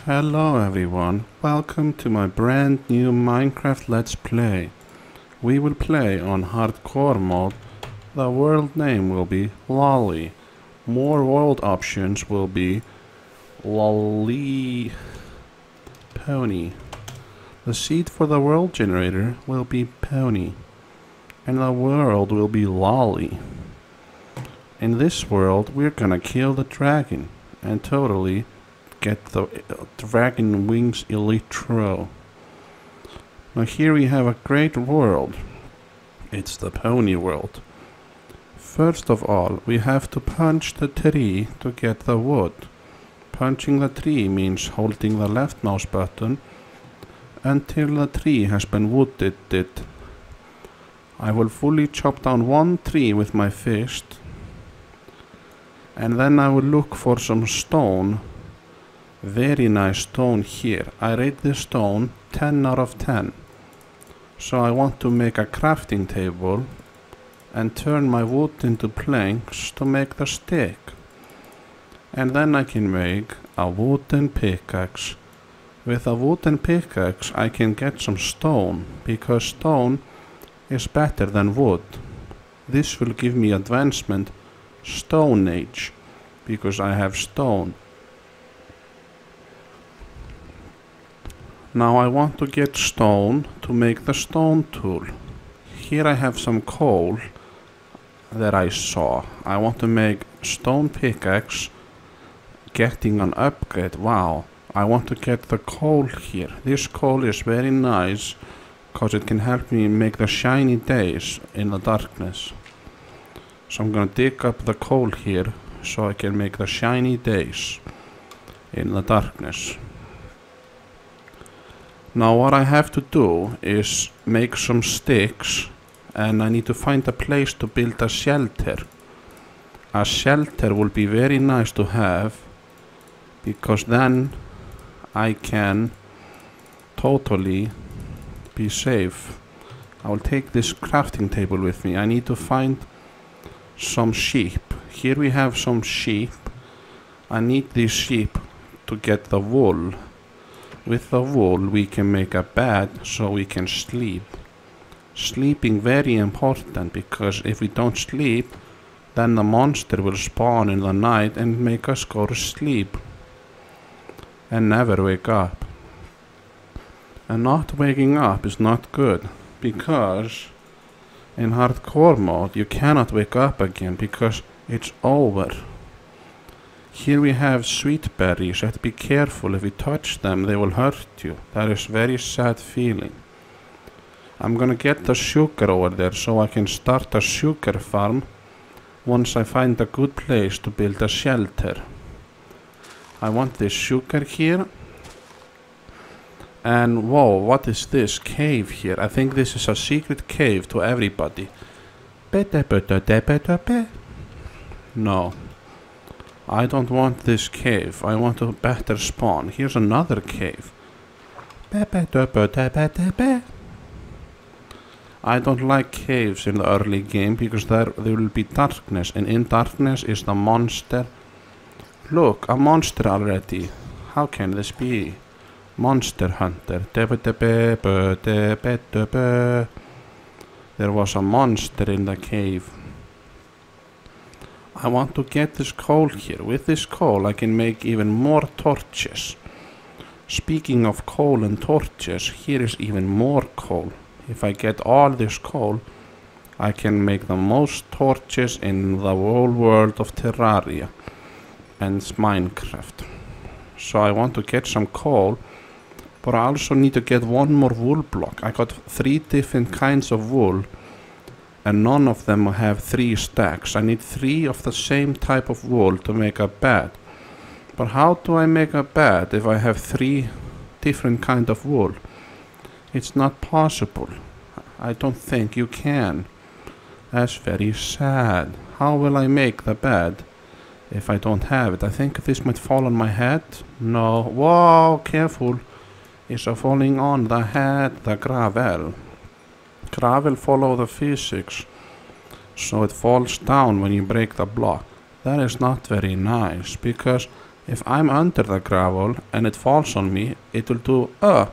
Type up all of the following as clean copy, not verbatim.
Hello everyone, welcome to my brand new Minecraft Let's Play. We will play on hardcore mode. The world name will be Lolly. More world options will be Lolly Pony. The seed for the world generator will be Pony. And the world will be Lolly. In this world we're gonna kill the dragon and totally get the Dragon Wings Elytra. Now here we have a great world. It's the pony world. First of all, we have to punch the tree to get the wood. Punching the tree means holding the left mouse button until the tree has been wooded. I will fully chop down one tree with my fist, and then I will look for some stone. Very nice stone here. I rate this stone 10 out of 10. So I want to make a crafting table and turn my wood into planks to make the stick. And then I can make a wooden pickaxe. With a wooden pickaxe I can get some stone, because stone is better than wood. This will give me advancement Stone Age, because I have stone. Now I want to get stone to make the stone tool. Here I have some coal that I saw. I want to make stone pickaxe, getting an upgrade. Wow, I want to get the coal here. This coal is very nice because it can help me make the shiny days in the darkness. So I'm gonna dig up the coal here so I can make the shiny days in the darkness. Now what I have to do is make some sticks, and I need to find a place to build a shelter. A shelter will be very nice to have, because then I can totally be safe. I will take this crafting table with me. I need to find some sheep. Here we have some sheep. I need these sheep to get the wool. With the wool we can make a bed so we can sleep. Sleeping very important, because if we don't sleep, then the monster will spawn in the night and make us go to sleep and never wake up. And not waking up is not good, because in hardcore mode you cannot wake up again because it's over. Here we have sweet berries. You have to be careful. If you touch them, they will hurt you. That is very sad feeling. I'm gonna get the sugar over there so I can start a sugar farm once I find a good place to build a shelter. I want this sugar here. And whoa, what is this cave here? I think this is a secret cave to everybody. No. I don't want this cave. I want a better spawn. Here's another cave. I don't like caves in the early game because there will be darkness, and in darkness is the monster. Look, a monster already. How can this be? Monster Hunter. There was a monster in the cave. I want to get this coal here. With this coal I can make even more torches. Speaking of coal and torches, here is even more coal. If I get all this coal, I can make the most torches in the whole world of Terraria and Minecraft. So I want to get some coal, but I also need to get one more wool block. I got 3 different kinds of wool, and none of them have 3 stacks. I need 3 of the same type of wool to make a bed. But how do I make a bed if I have 3 different kind of wool? It's not possible. I don't think you can. That's very sad. How will I make the bed if I don't have it? I think this might fall on my head. No. Whoa, careful. It's falling on the head, the gravel. Gravel follow the physics, so it falls down when you break the block. That is not very nice, because If I'm under the gravel and it falls on me, it will do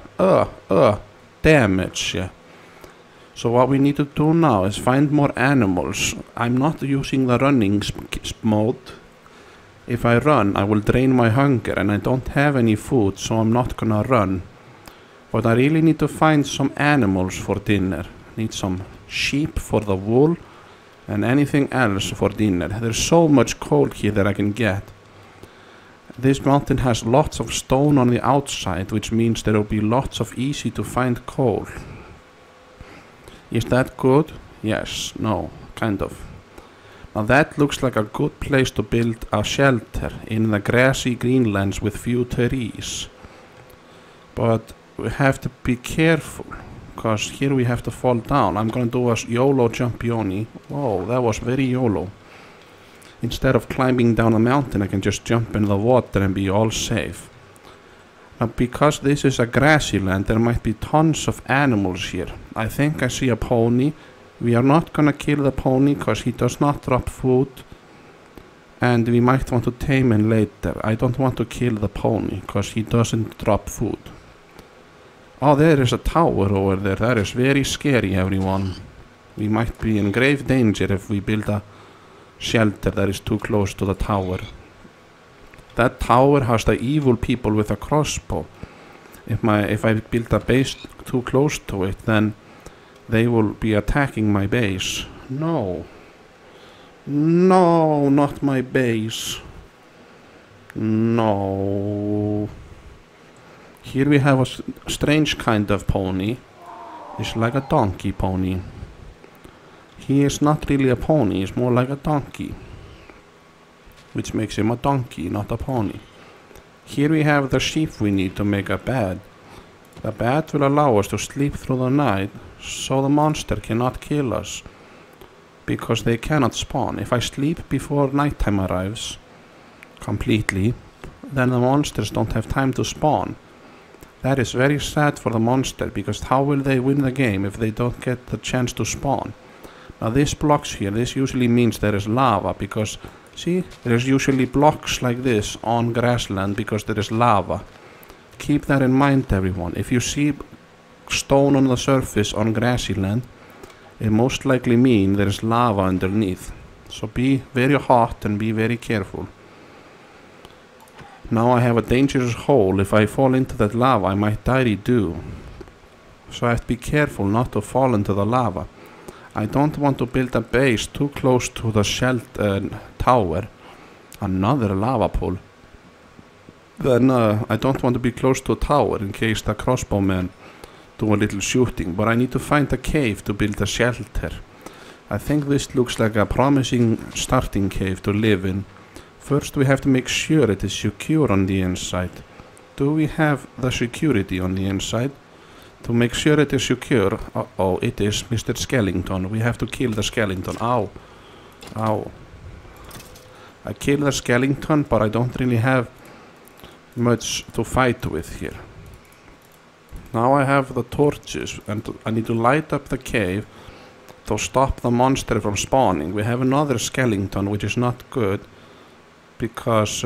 damage. Yeah. So what we need to do now is find more animals. I'm not using the running mode. If I run, I will drain my hunger and I don't have any food, so I'm not gonna run. But I really need to find some animals for dinner. Need some sheep for the wool and anything else for dinner. There's so much coal here that I can get. This mountain has lots of stone on the outside, which means there will be lots of easy to find coal. Is that good? Yes, no, kind of. Now that looks like a good place to build a shelter in the grassy greenlands with few trees. But we have to be careful, because here we have to fall down. I'm gonna do a YOLO jumpioni. Whoa, that was very YOLO. Instead of climbing down a mountain, I can just jump in the water and be all safe. Now, because this is a grassy land, there might be tons of animals here. I think I see a pony. We are not gonna kill the pony, because he does not drop food. And we might want to tame him later. I don't want to kill the pony, because he doesn't drop food. Oh, there is a tower over there. That is very scary, everyone. We might be in grave danger if we build a shelter that is too close to the tower. That tower has the evil people with a crossbow. If I build a base too close to it, then they will be attacking my base. No. No, not my base. No. Here we have a strange kind of pony. It's like a donkey pony. He is not really a pony, he's more like a donkey. Which makes him a donkey, not a pony. Here we have the sheep we need to make a bed. The bed will allow us to sleep through the night, so the monster cannot kill us. Because they cannot spawn. If I sleep before nighttime arrives, completely, then the monsters don't have time to spawn. That is very sad for the monster, because how will they win the game if they don't get the chance to spawn? Now this blocks here, this usually means there is lava, because see, there is usually blocks like this on grassland because there is lava. Keep that in mind, everyone. If you see stone on the surface on grassy land, it most likely means there is lava underneath. So be very hot and be very careful. Now I have a dangerous hole. If I fall into that lava, I might die too. So I have to be careful not to fall into the lava. I don't want to build a base too close to the tower. Another lava pool. Then I don't want to be close to a tower in case the crossbowmen do a little shooting. But I need to find a cave to build a shelter. I think this looks like a promising starting cave to live in. First we have to make sure it is secure on the inside. Do we have the security on the inside? To make sure it is secure, uh-oh, it is Mr. Skellington. We have to kill the Skellington. Ow. Ow. I killed the Skellington, but I don't really have much to fight with here. Now I have the torches, and I need to light up the cave to stop the monster from spawning. We have another Skellington, which is not good, because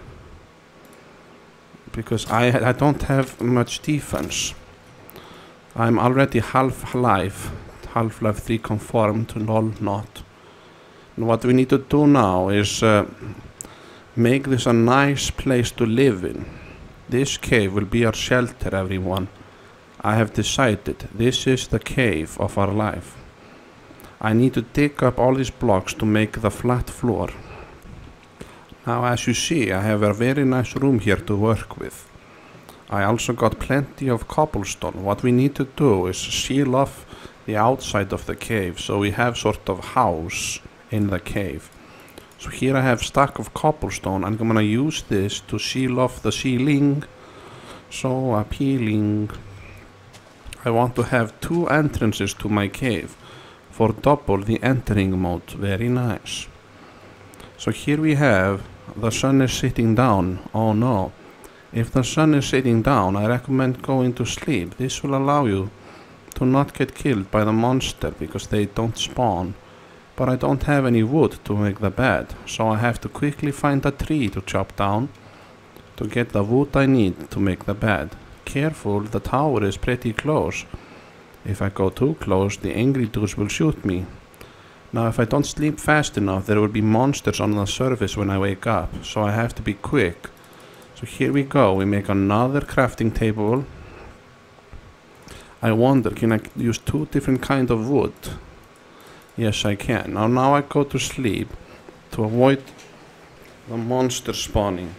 I don't have much defense. I'm already Half-Life 3 confirmed, lol not. And what we need to do now is make this a nice place to live in. This cave will be our shelter, everyone. I have decided this is the cave of our life. I need to dig up all these blocks to make the flat floor. Now as you see, I have a very nice room here to work with. I also got plenty of cobblestone. What we need to do is seal off the outside of the cave, so we have sort of house in the cave. So here I have a stack of cobblestone. I'm gonna use this to seal off the ceiling. So appealing. I want to have 2 entrances to my cave for double the entering mode. Very nice. So here we have the sun is sitting down. Oh no. If the sun is sitting down, I recommend going to sleep. This will allow you to not get killed by the monster because they don't spawn. But I don't have any wood to make the bed, so I have to quickly find a tree to chop down to get the wood I need to make the bed. Careful, the tower is pretty close. If I go too close, the angry dudes will shoot me. Now if I don't sleep fast enough, there will be monsters on the surface when I wake up, so I have to be quick. So here we go, we make another crafting table. I wonder, can I use 2 different kinds of wood? Yes, I can. Now I go to sleep to avoid the monster spawning.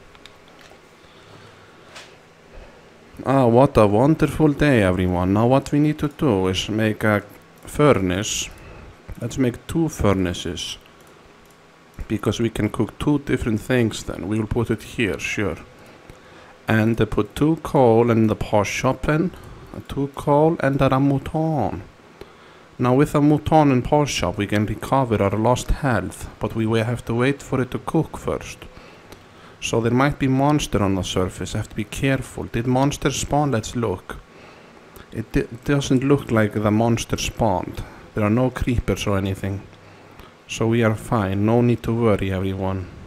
What a wonderful day, everyone. Now what we need to do is make a furnace. Let's make 2 furnaces, because we can cook 2 different things then. We will put it here, sure. And put 2 coal in the pot shop then. 2 coal and a mouton. Now with a mouton in pot shop we can recover our lost health, but we will have to wait for it to cook first. So there might be monster on the surface, I have to be careful. Did monsters spawn? Let's look. It doesn't look like the monster spawned. There are no creepers or anything. So we are fine, no need to worry, everyone.